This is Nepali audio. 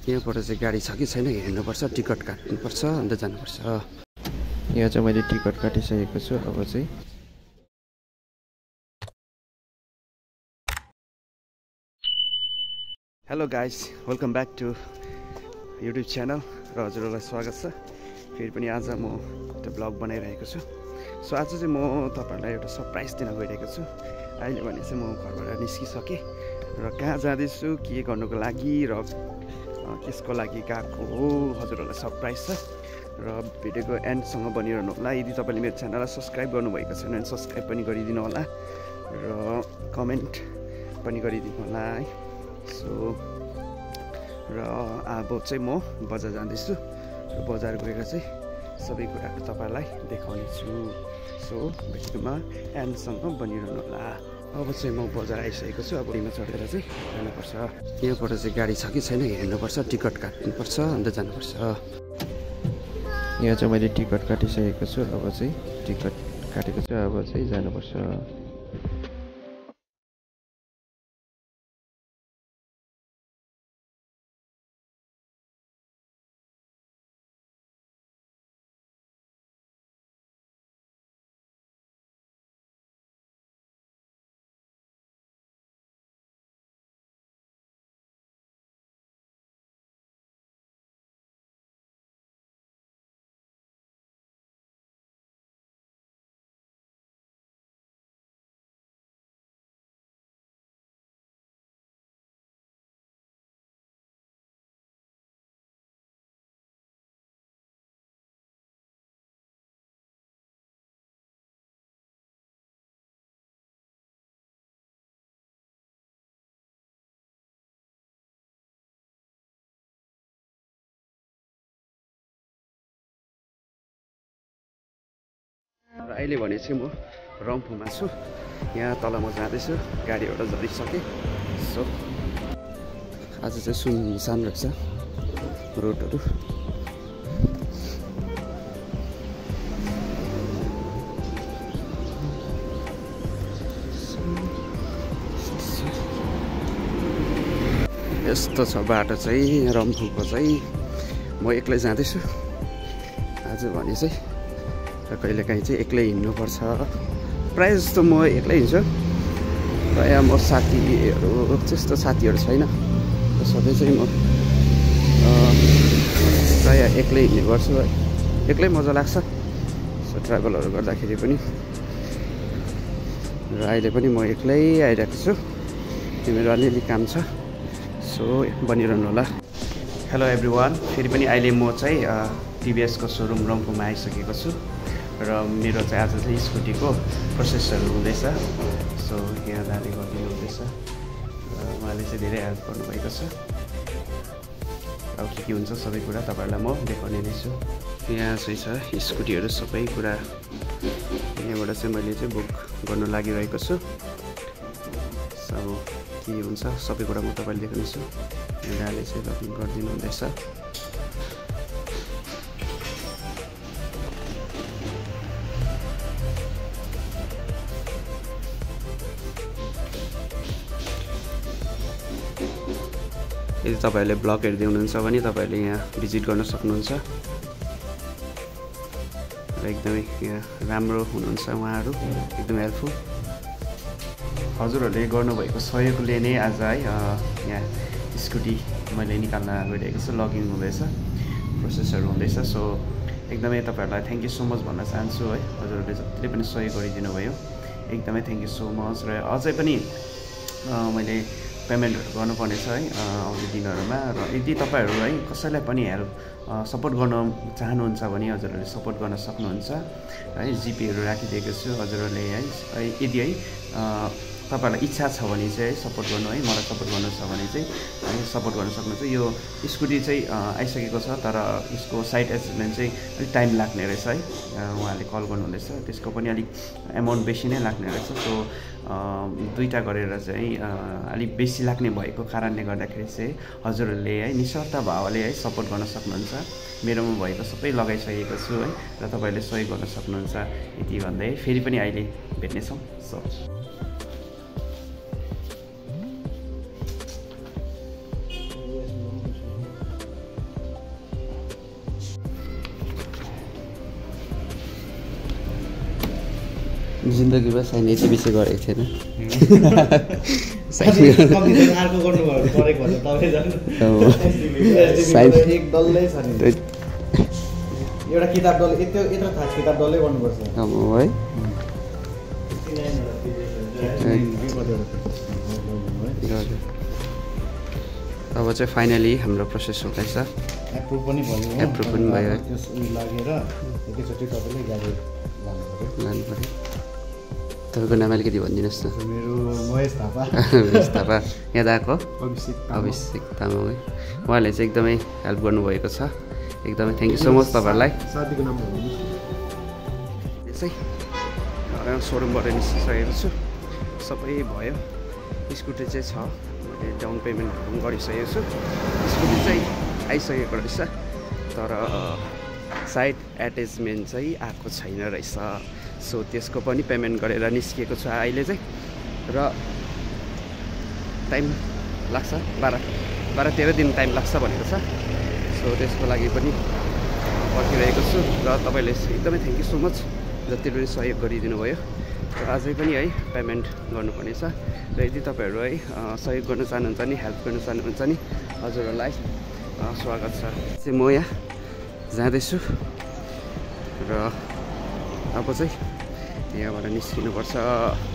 यहाँबाट चाहिँ गाडी छ कि छैन हेर्नुपर्छ, टिकट काट्नुपर्छ, अन्त जानुपर्छ। यहाँ चाहिँ मैले टिकट काटिसकेको छु। अब चाहिँ hello guys, welcome back to YouTube channel र हजुरहरूलाई स्वागत छ। फेरि पनि आज म एउटा ब्लग बनाइरहेको छु। सो आज चाहिँ म तपाईँहरूलाई एउटा सरप्राइज दिन गइरहेको छु। अहिले भने चाहिँ म घरबाट निस्किसकेँ र कहाँ जाँदैछु, के गर्नुको लागि र त्यसको लागि गएको हो, हजुरहरूलाई सरप्राइज छ र भिडियोको एन्डसँग बनिरहनु होला। यदि तपाईँले मेरो च्यानललाई सब्सक्राइब गर्नुभएको छैन भने सब्सक्राइब पनि गरिदिनु होला र कमेन्ट पनि गरिदिनु होला है। सो र अब चाहिँ म बजार जाँदैछु र बजार गएर चाहिँ सबै कुराहरू तपाईँलाई देखाउने छु। सो भिडियोमा एन्डसम्म बनिरहनु होला। अब चाहिँ म बजार आइसकेको छु। अब गाडीमा चढेर चाहिँ जानुपर्छ। यहाँबाट चाहिँ गाडी छ कि छैन हेर्नुपर्छ, टिकट काट्नुपर्छ, अन्त जानुपर्छ। यहाँ चाहिँ मैले टिकट काटिसकेको छु। अब चाहिँ टिकट काटेको छु, अब चाहिँ जानुपर्छ। र अहिले भने चाहिँ म रम्फूमा छु। यहाँ तल म जाँदैछु, गाडीबाट झरिसकेँ। सो आज चाहिँ सुनसान रहेछ रोडहरू। यस्तो छ बाटो चाहिँ रम्फूको चाहिँ। म एक्लै जाँदैछु आज भने चाहिँ, र कहिलेकाहीँ चाहिँ एक्लै हिँड्नुपर्छ। प्रायः जस्तो म एक्लै हिँड्छु। प्रायः म साथीहरू त्यस्तो साथीहरू छैन, सधैँ चाहिँ म प्रायः एक्लै हिँड्ने गर्छु है। एक्लै मजा लाग्छ सो ट्राभलहरू गर्दाखेरि पनि। र अहिले पनि म एक्लै आइरहेको छु। त्यो मेरो अलिअलि काम छ, सो बनिरहनु होला। हेलो एभ्रिवान, फेरि पनि अहिले म चाहिँ टिभिएसको सोरुम रम्फूमा आइसकेको छु र मेरो चाहिँ आज चाहिँ स्कुटीको प्रोसेसहरू हुँदैछ। सो यहाँ दाले गरिदिनु हुँदैछ र उहाँले चाहिँ धेरै हेल्प गर्नुभएको छ। अब के हुन्छ सबै कुरा तपाईँहरूलाई म देखाउने नै छु। यहाँ चाहिँ छ स्कुटीहरू सबै कुरा। यहाँबाट चाहिँ मैले चाहिँ बुक गर्नु लागिरहेको छु। सो के हुन्छ सबै कुरा म तपाईँले देखाउने छु। दाले चाहिँ लगइन गरिदिनु हुँदैछ। यदि तपाईँहरूले ब्लग हेर्दै हुनुहुन्छ भने तपाईँहरूले यहाँ भिजिट गर्न सक्नुहुन्छ र एकदमै यहाँ राम्रो हुनुहुन्छ उहाँहरू, एकदमै हेल्पफुल। हजुरहरूले गर्नुभएको सहयोगले नै आज है यहाँ स्कुटी मैले निकाल्न गइरहेको छु। लगइन हुँदैछ, प्रोसेसहरू हुँदैछ। सो एकदमै तपाईँहरूलाई थ्याङ्क यू सो मच भन्न चाहन्छु है। हजुरहरूले जतिले पनि सहयोग गरिदिनु भयो, एकदमै थ्याङ्क यू सो मच। र अझै पनि मैले पेमेन्टहरू गर्नुपर्ने छ है आउने दिनहरूमा। र यदि तपाईँहरू है कसैलाई पनि हेल्प सपोर्ट गर्न चाहनुहुन्छ भने हजुरहरूले सपोर्ट गर्न सक्नुहुन्छ है। जिपेहरू राखिदिएको छु हजुरहरूले है। यदि है तपाईँहरूलाई इच्छा छ भने चाहिँ है सपोर्ट गर्नु है, मलाई सपोर्ट गर्नु छ भने चाहिँ है सपोर्ट गर्न सक्नुहुन्छ। यो स्कुटी चाहिँ आइसकेको छ, तर यसको साइड एडजस्टमेन्ट चाहिँ अलिक टाइम लाग्ने रहेछ है। उहाँले कल गर्नुहुँदैछ, त्यसको पनि अलिक एमाउन्ट बेसी नै लाग्ने रहेछ। सो दुईवटा गरेर चाहिँ अलिक बेसी लाग्ने भएको कारणले गर्दाखेरि चाहिँ हजुरहरूले है निस्वार्थ भावले है सपोर्ट गर्न सक्नुहुन्छ। मेरोमा भएको सबै लगाइसकेको छु है र तपाईँहरूले सहयोग गर्न सक्नुहुन्छ। यति भन्दै फेरि पनि अहिले भेट्नेछौँ। सो जिन्दगीमा साइन यति बेसी गरेको थिएन अर्को गर्नुभयो परेको भन्दा तपाईँ जानु एक डल्लै छ नि एउटा किताब डल्लै यत्रो थाहा किताब डल्लै गर्नुपर्छ है अब चाहिँ फाइनली हाम्रो प्रोसेस हुँदैछ एप्रुभ पनि भयो एप्रुभ पनि भयो त्यस उयो लागेर एकैचोटि तपाईँले गाडी लानु पऱ्यो तपाईँको नाम अलिकति भनिदिनुहोस् न मेरो महेश थापा थापा यहाँ आएको अभिषेक तामाङ है उहाँले चाहिँ एकदमै हेल्प गर्नुभएको छ एकदमै थ्याङ्क यू सो मच तपाईँहरूलाई साथीको नाम चाहिँ सोरुमबाट निस्किसकेको छु सबै भयो स्कुटी चाहिँ छ मैले डाउन पेमेन्टहरू पनि गरिसकेको छु स्कुटी चाहिँ आइसकेको रहेछ तर साइड एट्याचमेन्ट चाहिँ आएको छैन रहेछ सो त्यसको पनि पेमेन्ट गरेर निस्किएको छु अहिले चाहिँ र टाइम लाग्छ 12-13 दिन टाइम लाग्छ भनेको छ सो त्यसको लागि पनि पर्खिरहेको छु र तपाईँले एकदमै थ्याङ्क यू सो मच जति पनि सहयोग गरिदिनु भयो र अझै पनि है पेमेन्ट गर्नुपर्ने छ र यदि तपाईँहरू है सहयोग गर्न चाहनुहुन्छ नि हेल्प गर्न चाहनुहुन्छ नि हजुरहरूलाई स्वागत छ चाहिँ म यहाँ जाँदैछु र अब चाहिँ यहाँबाट निस्किनुपर्छ